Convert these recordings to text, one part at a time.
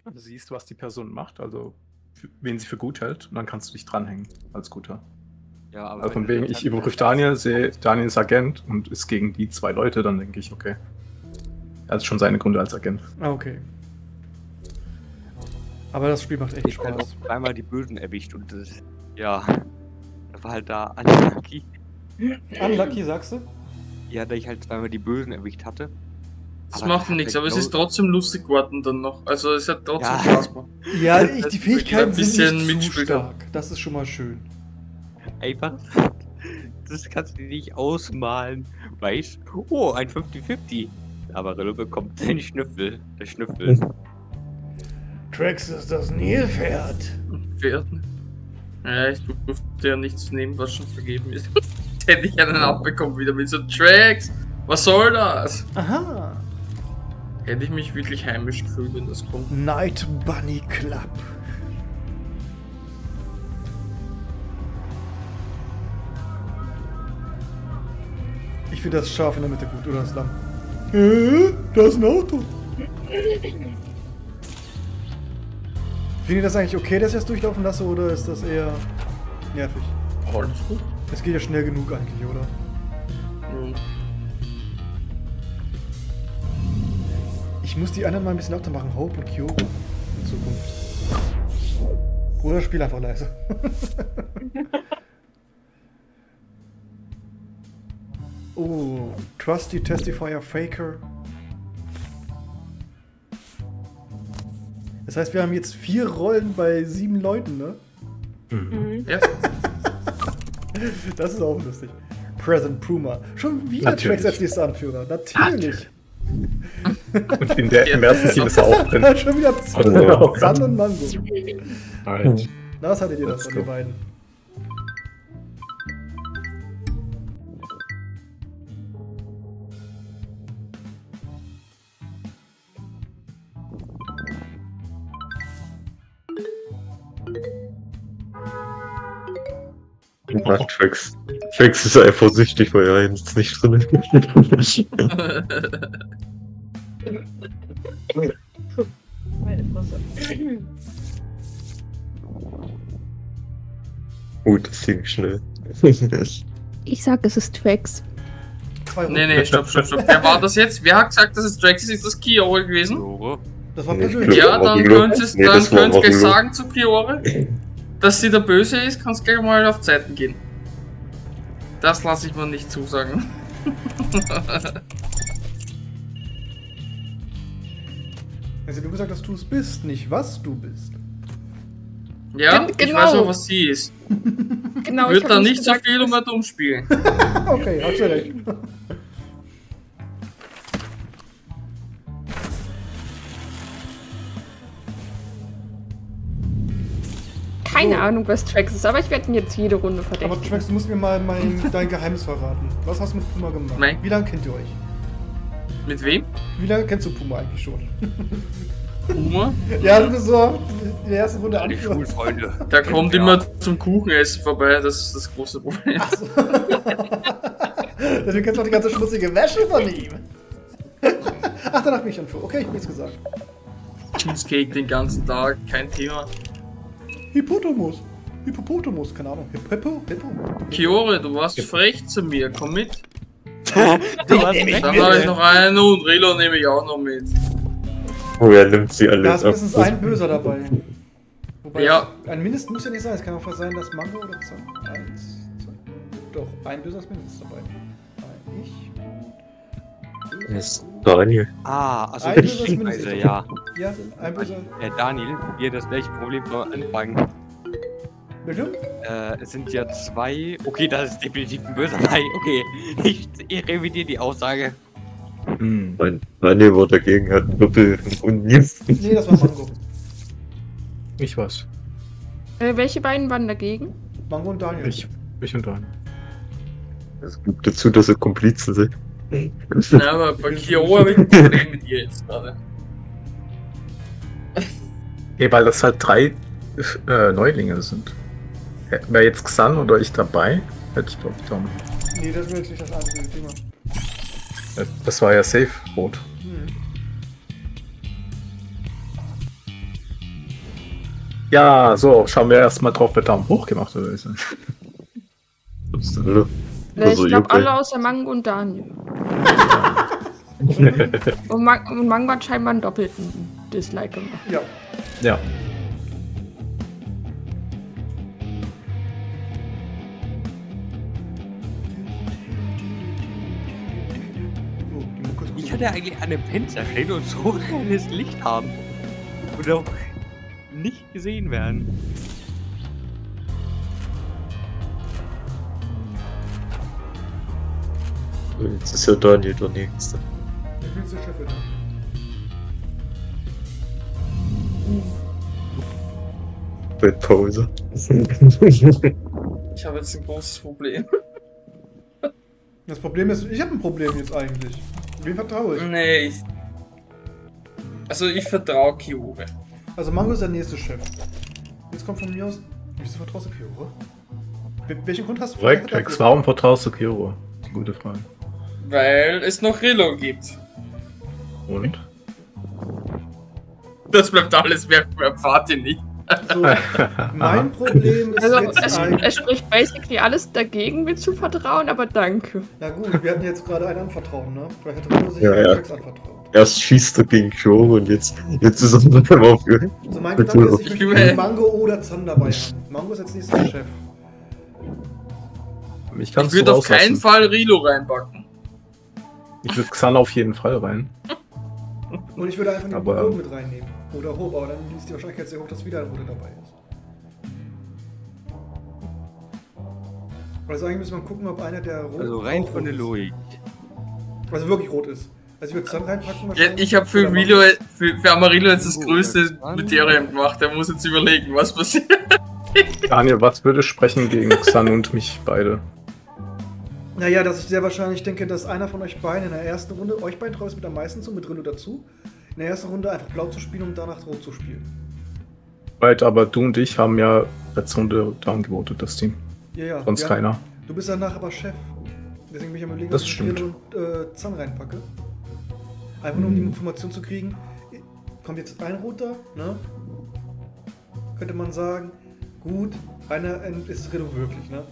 Du siehst, was die Person macht, also wen sie für gut hält, und dann kannst du dich dranhängen als Guter. Ja, aber Also von wegen, ich überprüfe Daniel, sehe Daniel ist Agent und ist gegen die 2 Leute, dann denke ich, okay. Er hat schon seine Gründe als Agent. Ah, okay. Aber das Spiel macht echt ich habe Spaß. auch zweimal die Bösen erwischt und das, ja, das war halt da unlucky. Unlucky, sagst du? Ja, da ich halt zweimal die Bösen erwischt hatte. Das Aber macht nichts, aber es ist trotzdem lustig geworden dann noch. Also es hat trotzdem Ja. Spaß gemacht. Ja, Das die ist Fähigkeiten ein bisschen sind nicht zu mitspielt. stark. Das ist schon mal schön. Einfach, das kannst du dir nicht ausmalen. Weißt, oh, ein 50-50. Aber Rillo bekommt den Schnüffel. Der Schnüffel. Trax ist das Nilpferd. Pferden. Ja, ich durfte ja nichts nehmen, was schon vergeben ist. Hätte ich einen abbekommen wieder mit so Tracks. Was soll das? Aha. Hätte ich mich wirklich heimisch gefühlt, wenn das kommt. Night Bunny Club. Ich finde das Schaf in der Mitte gut, oder das Lamm? Da ist ein Auto. Findet ihr das eigentlich okay, dass ich das durchlaufen lasse, oder ist das eher nervig? Alles gut. Es geht ja schnell genug eigentlich, oder? Mhm. Ich muss die anderen mal ein bisschen lauter machen, Hope und Kyoro in Zukunft. Oder spiel einfach leise. Oh, Trusty Testifier Faker. Das heißt, wir haben jetzt 4 Rollen bei 7 Leuten, ne? Ja. Das ist auch lustig. Present Puma. Schon wieder Natürlich. Trax als nächster Anführer. Natürlich. Und im ersten Team ist er auch drin. Schon wieder Oh. San und Mango. Halt. Na, was hattet ihr Let's das von go. den beiden? Ja, Trax ist einfach süchtig, weil er jetzt nicht drin ist. Gut, das ging schnell. Ich sag, es ist Trax. 2 Runden. Nee, stopp. Wer war das jetzt? Wer hat gesagt, dass es Trax ist? Ist das Kiore gewesen? Kiore. Das war Nee, persönlich. Ja, dann Warum? könntest Nee, du das war gleich warum? sagen zu Kiore, dass sie der Böse ist, kannst gleich mal auf Zeiten gehen. Das lasse ich mir nicht zusagen. Also du gesagt, dass du es bist, nicht was du bist. Ja, ich Genau. weiß auch, was sie ist. Genau, Wird hab da nicht so gesagt, viel dass- um dumm spielen. Okay, hast du recht. Keine So. Ahnung, was Trax ist, aber ich werde ihn jetzt jede Runde Aber verdächtigen. Trax, du musst mir mal dein Geheimnis verraten. Was hast du mit Puma gemacht? Nein. Wie lange kennt ihr euch? Mit wem? Wie lange kennst du Puma eigentlich schon? Humor? Ja, du bist so in der ersten Runde Die Anführer. Schulfreunde. Der kommt Ja. immer zum Kuchenessen vorbei, das ist das große Problem. Achso. Deswegen kennst du auch die ganze schmutzige Wäsche von ihm. Ach, danach bin ich Anführer. Okay, ich hab nichts gesagt. Cheesecake den ganzen Tag, kein Thema. Hippopotamus. Hippopotamus, keine Ahnung. Hippo? Kiore, du warst frech zu mir, komm mit. Du hast nehm ich recht. Dann habe ich noch einen und Rilo nehme ich auch noch mit. Oh, er nimmt sie alle Da ist mindestens ein Böser dabei. Wobei, Ja. ein Mindest muss ja nicht sein. Es kann auch sein, dass Mango oder was? 1, 2. Doch, ein Böser ist mindestens dabei. Ich. Das ist Daniel. Ah, also Ein die Böser ist mindestens Spielweise, dabei. ja. Ja, ein Böser. Daniel, wir das gleiche Problem vom Anfang. Bitte? Es sind ja 2. Okay, das ist definitiv ein böser Ei. Okay, ich revidiere die Aussage. Hm. Daniel war dagegen, hat einen Doppel und nichts. Nee, das war Mango. Ich was. Welche beiden waren dagegen? Mango und Daniel. Ich und Daniel. Das gibt dazu, dass sie Komplizen sind. Ja, aber bei Kiore habe ich ein Problem mit dir jetzt gerade. Ja, weil das halt 3 Neulinge sind. Wäre jetzt Xan oder ich dabei, hätte ich glaube ich Daumen. Nee, das ist wirklich das einzige Thema. Das war ja safe rot. Ja, so, schauen wir erstmal drauf, wer Daumen hoch gemacht hat, würde ich sagen. Also, Ich glaube Juppie. alle außer Mango und Daniel. Und Mango hat scheinbar einen doppelten Dislike gemacht. Ja. Ja. Oh, die Mucke ist gut. Ich könnte eigentlich an einem Fenster stehen und so ein kleines Licht haben. Und auch nicht gesehen werden. Jetzt ist ja Daniel der Nächste. Der kühlste Chef wieder. Bettpause. Ich habe jetzt ein großes Problem. Das Problem ist, ich habe ein Problem jetzt eigentlich. Wem vertraue ich? Nee, also ich vertraue Kyore. Also Mango ist der nächste Chef. Jetzt kommt von mir aus. Wieso vertraust du Kyore? Welchen Grund hast du? Korrekt, Rex. Warum vertraust du Kyoro? Die gute Frage. Weil es noch Rilo gibt. Und? Das bleibt alles mehr Party nicht. So, mein Problem ist Also jetzt es eigentlich. spricht basically alles dagegen, mir zu vertrauen, aber danke. Na gut, wir hatten jetzt gerade einen anvertrauen, ne? Vielleicht hätte Rino sich Ja, ja. Rex anvertraut. Erst schießt er gegen Kyoro und jetzt ist er mit dem aufgehört. Also mein Gedanke ist, ich Ich will will- Mango oder Zan dabei haben. Mango ist jetzt nächster Chef. Ich Ich würde auf keinen Fall Rilo reinpacken. Ich würde Xan auf jeden Fall rein. Und ich würde einfach den Aber- Rot mit reinnehmen. Oder Hob, aber dann ist die Wahrscheinlichkeit sehr hoch, dass wieder ein Rote dabei ist. Also eigentlich muss man gucken, ob einer der Rot Also rein auch von der rot ist. Logik. Also wirklich rot ist. Also ich würde Xan reinpacken Ja, wahrscheinlich. ich habe für Oder Rilo, für Amarillo jetzt das Oh, größte das war- Mysterium gemacht. Der muss jetzt überlegen, was passiert. Daniel, was würde sprechen gegen Xan und mich beide? Naja, dass ich sehr wahrscheinlich denke, dass einer von euch beiden in der ersten Runde, euch beiden traue ich es mit am meisten zu, mit Rino dazu, in der ersten Runde einfach blau zu spielen, um danach rot zu spielen. Right, aber du und ich haben ja letzte Runde down gewotet, das Team. Ja, ja. Sonst ja. keiner. Du bist danach aber Chef. Deswegen bin ich am überlegen, Das ob ich stimmt. Rino und Zan reinpacke. Einfach nur um die Information zu kriegen. Kommt jetzt ein Roter, ne? Könnte man sagen, gut, einer ist Rino wirklich, ne?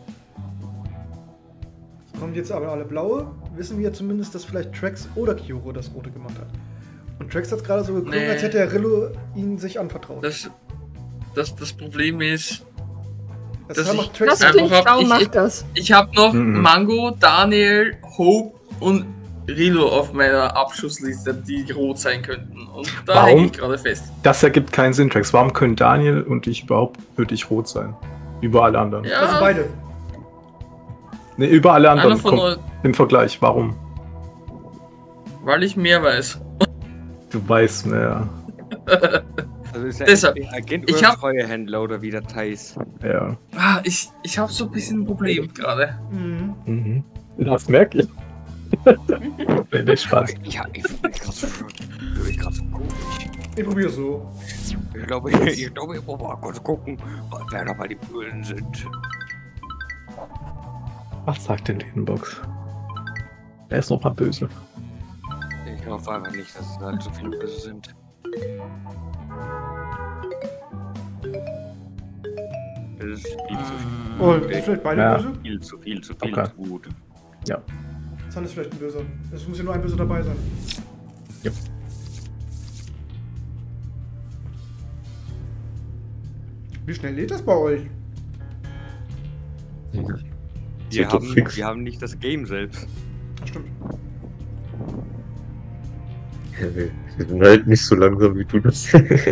Es kommen jetzt aber alle blaue, wissen wir zumindest, dass vielleicht Trax oder Kyoro das Rote gemacht hat. Und Trax hat gerade so geklungen, Nee. als hätte der Rillo ihn sich anvertraut. Das Problem ist, Das dass macht ich- Trax Das klingt Einfach schlau, ich- mach das. ich habe noch Mhm. Mango, Daniel, Hope und Rilo auf meiner Abschussliste, die rot sein könnten. Und da Warum? hänge ich gerade fest. Das ergibt keinen Sinn, Trax. Warum können Daniel und ich überhaupt für dich rot sein? Über alle anderen. Ja, Also beide. Ne, über alle einer anderen. von Komm, euch, im Vergleich, warum? weil ich mehr weiß. Du weißt, naja. Also ist er Deshalb, entweder Agent ich oder hab- Treuehändler oder wie das heißt. Ja. Ich habe so ein bisschen ein Problem gerade. Mhm. Mhm. Das merke ich. Nee, Spaß. Ja, ich finde mich gerade so komisch. Ich probiere so. Ich glaube, ich muss mal kurz gucken, wer da bei den Bösen sind. Was sagt denn die Inbox? Er ist noch mal böse. Ich hoffe einfach nicht, dass es da so viele Böse sind. Das ist viel zu viel. Oh, ist vielleicht beide Ja. böse? Viel zu viel Okay. zu gut. Zan ist vielleicht ein Böser. Es muss ja nur ein Böser dabei sein. Ja. Wie schnell lädt das bei euch? Wir Sind doch fix. haben nicht das Game selbst. Das stimmt. Ja, wir sind halt nicht so langsam wie du das.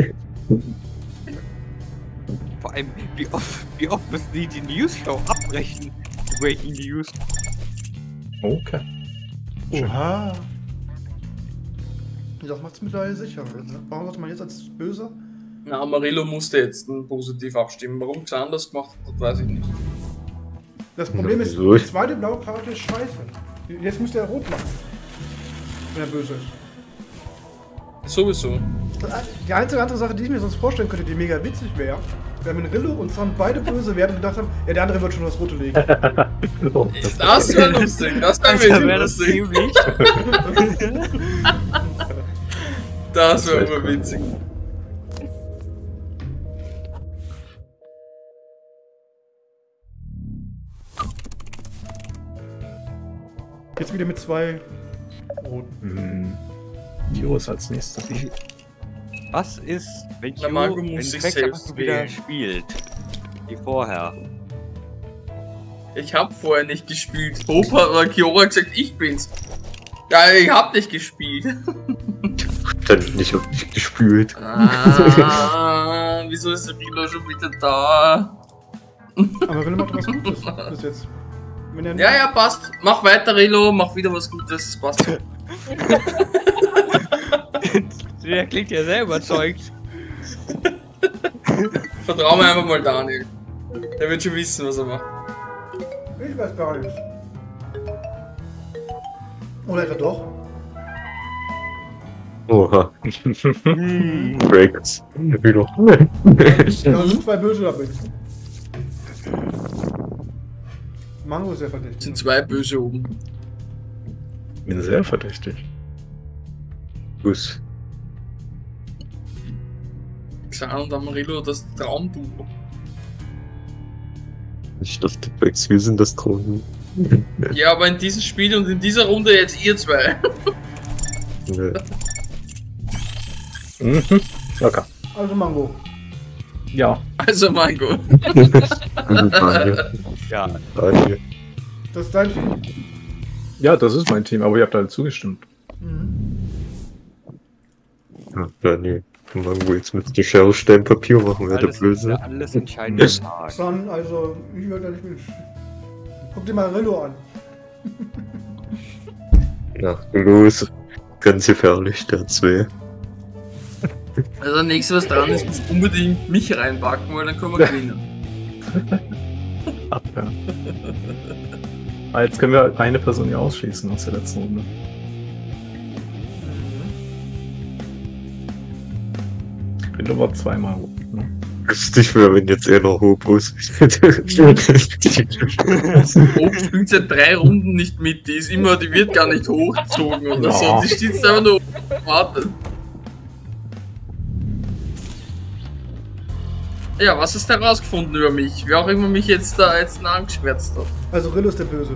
Vor allem, wie oft müssen die News-Show abbrechen? Breaking News. Okay. Oha. Das macht es mittlerweile sicherer. Ne? Warum sollte man jetzt als Böser? Na, Amarillo musste jetzt positiv abstimmen. Warum es anders gemacht hat, weiß ich nicht. Das Problem ist, wieso? die zweite blaue Karte ist scheiße. Jetzt müsste er rot machen. Wenn er böse ist. Sowieso. Die einzige andere Sache, die ich mir sonst vorstellen könnte, die mega witzig wäre, wenn Rillo und Zan beide böse wären und gedacht haben, ja, der andere wird schon das Rote legen. Oh, Das wäre lustig. Das wäre wirklich lustig. ziemlich. Das wäre Das wär aber witzig. Jetzt wieder mit 2 roten. Kiro ist als nächster. Was ist, wenn Na, Marco muss wenn sich Quecksilber selbst wieder wählen. spielt? Wie vorher. Ich hab vorher nicht gespielt. Opa oder Kiora hat gesagt, ich bin's. Ja, ich hab nicht gespielt. Dann nicht auf dich gespült. Ah, wieso ist Rilo schon wieder da? Aber Rilo macht was Gutes bis jetzt. Wenn er Ja, passt. Mach weiter, Rilo. Mach wieder was Gutes. Das passt schon. Der klingt ja sehr überzeugt. Vertrau mir einfach mal Daniel. Der wird schon wissen, was er macht. Ich weiß gar nichts. Oder etwa doch? Oha. Breaks. Wieder. Da sind 2 Böse damit. Mango ist sehr Es verdächtig. sind 2 Böse oben. Bin sehr verdächtig. Gut. Xan und Amarillo, das Traumduo. Ich dachte, Breaks, wir sind das Thron. Ja, aber in diesem Spiel und in dieser Runde jetzt ihr 2. Nee. Locker. Also Mango. Ja. Also Mango. Ja. Daniel. Das ist dein Team. Ja, das ist mein Team, aber ihr habt alle zugestimmt. Ja, Daniel. Mango jetzt mit der Schere, Stein, Papier machen, wer der Böse. Alles entscheidende Tag. San, also ich würde da nicht mit. Guck dir mal Rillo an. Ja, los. Ganz gefährlich, der 2. Also das nächste, was dran ist, muss unbedingt mich reinpacken, weil dann können wir gewinnen. Abwehr. Jetzt können wir eine Person hier ausschließen aus der letzten Runde. Rillo war zweimal rot, ne? Lustig wäre, wenn jetzt noch Hobos. Hope spielt seit 3 Runden nicht mit, die wird gar nicht hochgezogen oder so. Ja. Die steht einfach nur oben und wartet. Ja, was hast du herausgefunden über mich? Wer auch immer mich jetzt angeschwärzt hat. Also Rillo ist der Böse.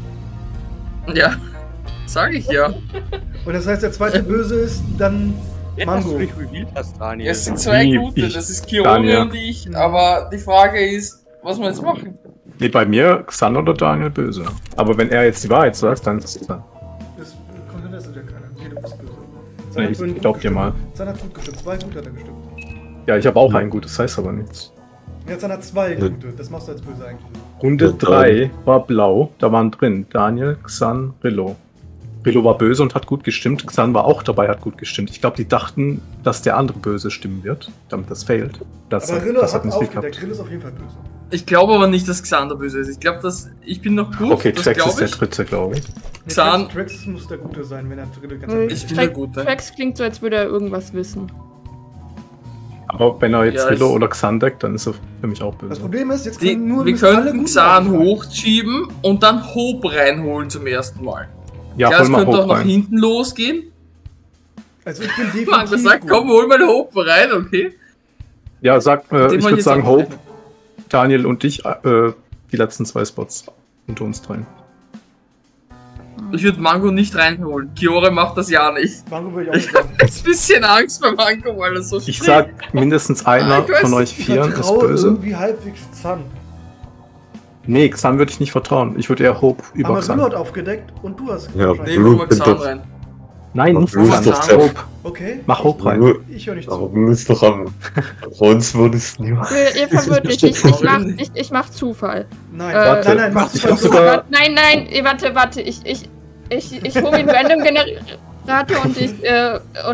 Ja, sag ich ja. Und das heißt, der zweite Böse ist dann Jetzt hast du Mango. dich revealed hast, Daniel. Es sind 2 Wie gute, ich, das ist Kiori Daniel. und ich, aber die Frage ist, was wir jetzt machen. Nee, bei mir Xan oder Daniel böse. Aber wenn er jetzt die Wahrheit sagt, dann ist es dann. Das kontrollierst du ja keiner. Jeder ist böse. Nee, hat vorhin ich glaub gut dir mal. gestimmt. San hat gut gestimmt. 2 gute hat er gestimmt. Ja, ich habe auch ein gutes, heißt aber nichts. Jetzt hat er 2 gute. Das machst du als böse eigentlich. Runde Ja, 3 war blau, da waren drin Daniel, Xan, Rillo. Rillo war böse und hat gut gestimmt, Xan war auch dabei, hat gut gestimmt. Ich glaube, die dachten, dass der andere böse stimmen wird, damit das failt. Das, Aber Rillo das hat nicht aufgedeckt. geklappt. Rillo ist auf jeden Fall böse. Ich glaube aber nicht, dass Xander böse ist. Ich glaube, dass ich bin noch gut. Okay, das Trax glaube ist der ich. dritte, glaube ich. Xan- Trax muss der Gute sein, wenn er Rillo die ganze Zeit Ich bin der Gute. Trax klingt so, als würde er irgendwas wissen. Aber wenn er jetzt Ja, Rillo ich- oder Xan deckt, dann ist er für mich auch Das böse. Problem ist, jetzt Wir müssen alle könnten guten Xan reinschreiben. hochschieben und dann Hope reinholen zum ersten Mal. Ja, Ja, hol es mal könnte auch hoch nach rein. hinten losgehen. Also ich bin Man definitiv gesagt, gut. komm, hol mal Hope rein, okay? Ja, Dem ich hab würde jetzt sagen auch Hope, gerechnet. Daniel und ich, die letzten 2 Spots unter uns dreien. Ich würde Mango nicht reinholen. Kiore macht das ja nicht. Mango würde ich auch Ich nicht sagen. habe jetzt ein bisschen Angst bei Mango, weil er so Ich springt. sag, mindestens einer Ich weiß von nicht, euch Ich 4 ist vertraue böse. irgendwie halbwegs Zan. Nee, Xan würde ich nicht vertrauen. Ich würde eher Hope über Aber Rillo Xan. hat aufgedeckt und du hast Ja, wahrscheinlich- Nee, hol mal Blut Xan doch. rein. Nein, nicht Blut Xan. doch Hope. Okay. Mach Hope rein. Nur- Ich höre nicht Aber zu. du bist doch am. Sonst würdest du nie. Ihr verwirrt mich. Ich mach Zufall. Nein, Warte, nein, mach ich Zufall. hab sogar- Nein, warte. Ich hole mir einen Random Generator und ich Wenn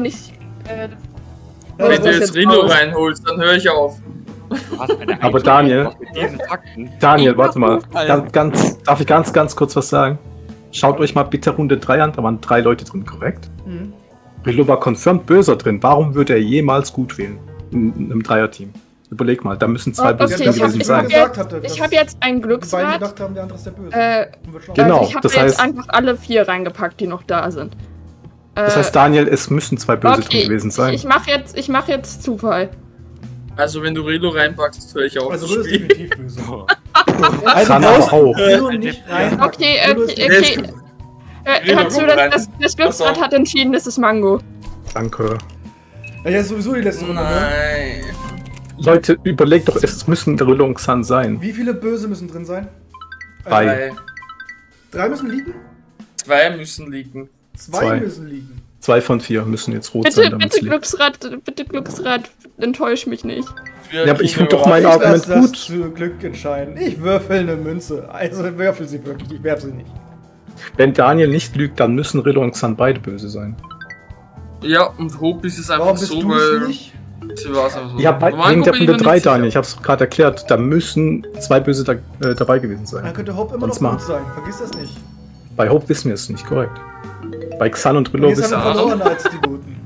das du jetzt jetzt Rino raus. reinholst, dann höre ich auf. Was eine Aber Einstellung Daniel- mit diesen Fakten. Daniel, warte mal. Zufall. Darf ich ganz kurz was sagen? Schaut euch mal bitte Runde 3 an, da waren 3 Leute drin, korrekt? Mhm. Rillo war confirmed böser drin. Warum würde er jemals gut wählen? In einem Dreierteam. Überleg mal, da müssen 2 Okay, böse ich gewesen hab- sein. gesagt hatte, Ich dass habe jetzt ein die beiden Glücksrad. gedacht haben, der andere ist der Böse. Und wird schlau. Genau, Also ich habe das jetzt heißt- einfach alle 4 reingepackt, die noch da sind. Das heißt, Daniel, es müssen 2 böse drin gewesen sein. Ich mach jetzt Zufall. Also wenn du Rilo reinpackst, höre ich auf. Also zu Rillo ist spielen. definitiv böse. Xan aber auch. Rillo nicht rein. Okay, Rillo ist okay. definitiv böse. Hör zu, das Glücksrad hat entschieden, es ist Mango. Danke. Ja, sowieso die letzte Runde, ne? Nein. Leute, überlegt doch, es müssen Rillo und Xan sein. Wie viele Böse müssen drin sein? 3. 3 müssen liegen? 2 müssen liegen. 2 müssen liegen. 2 von 4 müssen jetzt rot sein, damit es liegt. Bitte Glücksrad, enttäusch mich nicht. Ja, aber ich finde doch mein Argument Ich lasse das gut. zu Glück entscheiden. Ich würfel eine Münze. Also würfel sie wirklich, ich werf sie nicht. Wenn Daniel nicht lügt, dann müssen Rillo und Xan beide böse sein. Ja, und Hope ist es einfach Warum bist so, du es weil... nicht? Sie war es einfach so. Ja, Mango wegen der bin ich Runde mir 3, nicht sicher. Daniel. Ich hab's gerade erklärt. Da müssen 2 Böse dabei gewesen Dann sein. könnte Hope immer noch Sonst mal. gut sein. Vergiss das nicht. Bei Hope wissen wir es nicht, korrekt. Bei Xan und Rillo Jetzt wissen haben wir wir verloren als die Guten.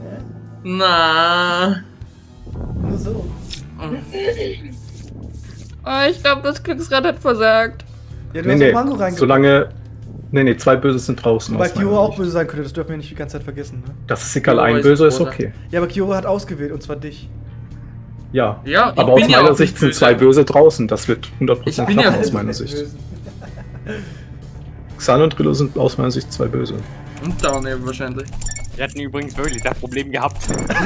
Na. Nur so. Oh, ich glaube, das Glücksrad hat versagt. Ja, du Nee, hast nee. auch Mango reingebracht. Solange. Nee, 2 Böse sind draußen. Wobei aus meiner Kiora auch Sicht. böse sein könnte, das dürfen wir nicht die ganze Zeit vergessen. Ne? Das ist egal, Kiora ein ist Böser ist böse. okay. Ja, aber Kiora hat ausgewählt, und zwar dich. Ja. Ja, ich Aber bin aus ja meiner auch Sicht nicht sind böse. 2 Böse draußen. Das wird 100% Ich bin klappen ja aus auch meiner Sicht. Xan und Rillo sind aus meiner Sicht 2 Böse. Und Daniel wahrscheinlich. Wir hatten übrigens wirklich das Problem gehabt.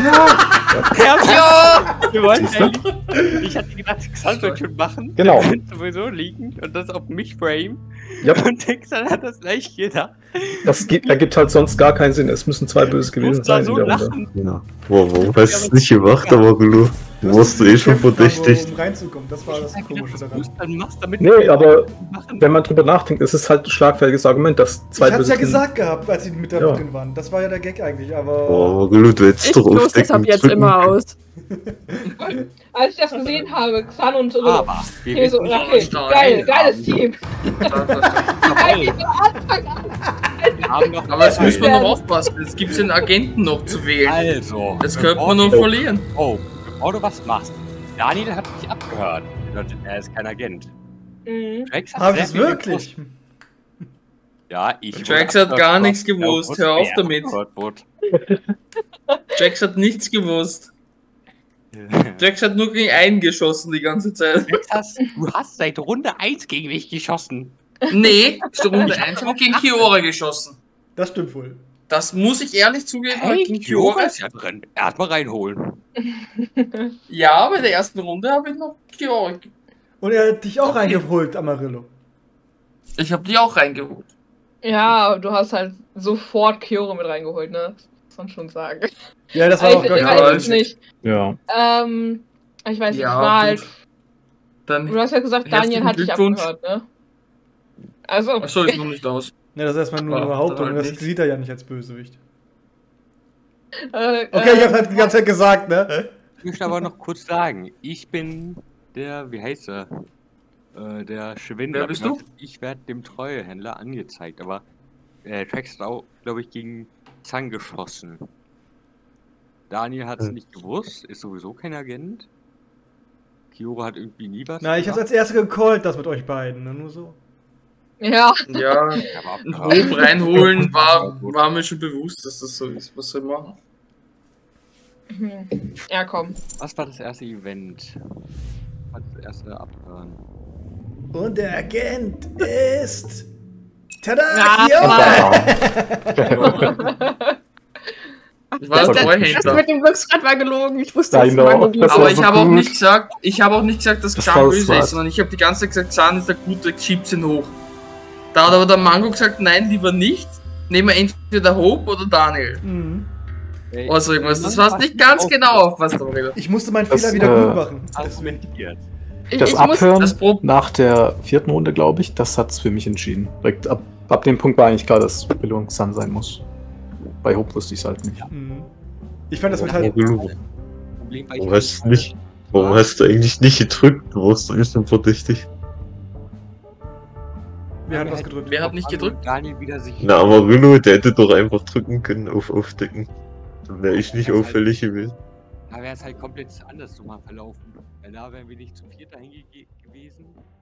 Ja! Wir wollten Siehst du? eigentlich. Ich hatte gedacht, Xan wird schon machen. Genau. Der wird sowieso liegen und das auf mich frame. Ja, Und der Xan hat das gleich gedacht. das ergibt halt sonst gar keinen Sinn. Es müssen 2 Böse Ich gewesen muss da sein so in der Runde. lachen. Ja. Warum hast du es nicht gemacht, aber Gulu? Du warst eh schon verdächtig. Um reinzukommen, das war das Komische Du daran. dann machst damit Nee, aber machen. wenn man drüber nachdenkt, ist es halt ein schlagfertiges Argument, dass 2 Ich hab's Böse ja drin- gesagt gehabt, als sie mit da Ja. drin waren. Das war ja der Gag eigentlich, aber... Oh, aber Gulu, du hättest Ich doch los das ab aufdecken jetzt drücken immer können. aus. Als ich das gesehen habe, Xan und Rillo. Aber wir Okay, so, wissen nicht, okay, was geil, wir geiles haben. Team. Eigentlich von Anfang an. Wir haben noch Aber jetzt müssen wir noch Ja. aufpassen. Jetzt gibt es den Agenten noch zu wählen. Also. Jetzt könnte bevor man noch du- verlieren. Oh, bevor du was machst. Daniel hat mich abgehört. Bedeutet, er ist kein Agent. Mhm. Drax hat Hab ich sehr es viel wirklich? gewusst. Ja, ich. Drax wurde hat gar abgehört, nichts er gewusst. wusste, Hör auf wer damit. abgehört wurde. Jax hat nichts gewusst. Jax hat nur gegen einen geschossen die ganze Zeit. Du hast seit Runde 1 gegen mich geschossen. Nee, Runde 1 habe ich gegen Kiora geschossen. Das stimmt wohl. Das muss ich ehrlich zugeben. Hey, gegen Kiora Kiora. ist ja drin. Erstmal reinholen. Ja, bei der ersten Runde habe ich noch Kiora. Und er hat dich auch Okay. reingeholt, Amarillo. Ich habe die auch reingeholt. Ja, du hast halt sofort Kyoro mit reingeholt, ne? Das muss man schon sagen. Ja, das war auch Ich gar ja, weiß es nicht. Ja. Ich weiß nicht, Ja, es war gut. halt. Dann. Du hast ja gesagt, Daniel Herzlichen hat dich Glückwunsch. abgehört, ne? Also. Achso, ist noch nicht aus. Ja, das ist erstmal nur Ja, eine Behauptung. dann Das nicht. sieht er ja nicht als Bösewicht. Okay, Okay, ich hab's halt die ganze Zeit gesagt, ne? Ich möchte aber noch kurz sagen, ich bin der, wie heißt er? Der Schwindler. Wer bist du? Ich werde dem Treuehändler angezeigt, aber Trax hat auch, glaube ich, gegen Zang geschossen. Daniel hat es nicht gewusst, ist sowieso kein Agent. Kiora hat irgendwie nie was. Na, ich hab's als erster gecallt, das mit euch beiden, ne? Nur so. Ja, Ja, Hob reinholen war mir schon bewusst, dass das so ist. Was soll ich machen? ja, komm. Was war das erste Event? Was war das erste Abhören? Und der Agent ist... Tada! Ja. Kiora! Ich war der Das Treuhändler. mit dem Glücksrad war gelogen. Ich wusste, I dass es know. Mango Das gibt. war Aber so ich habe auch gut. nicht gesagt, dass Das Xan war böse smart. ist, sondern ich habe die ganze Zeit gesagt, Xan ist der Gute, schiebt ihn hoch. Da hat aber der Mango gesagt, nein, lieber nicht. Nehmen wir entweder Hope oder Daniel. Mhm. Also irgendwas. Das war nicht ganz genau aufpasst, aber Ich musste meinen Das, Fehler wieder gut machen. Argumentiert. Das Ich muss, Abhören das Pro nach der 4. Runde, glaube ich, das hat's für mich entschieden. Direkt ab dem Punkt war eigentlich klar, dass Rillo Xan sein muss. Bei Hope wusste ich es halt nicht. Mhm. Ich fand das mit Aber halt... Gulu, Problem war, warum hast du eigentlich nicht gedrückt? Du warst ein bisschen verdächtig. Wer hat was gedrückt? Wer hat nicht gedrückt? Daniel wieder sich. Na, aber Gulu, der hätte doch einfach drücken können auf Aufdecken. Dann wäre ich nicht auffällig gewesen. Da wäre es halt komplett anders so mal verlaufen. Weil da wären wir nicht zu viert dahin gewesen.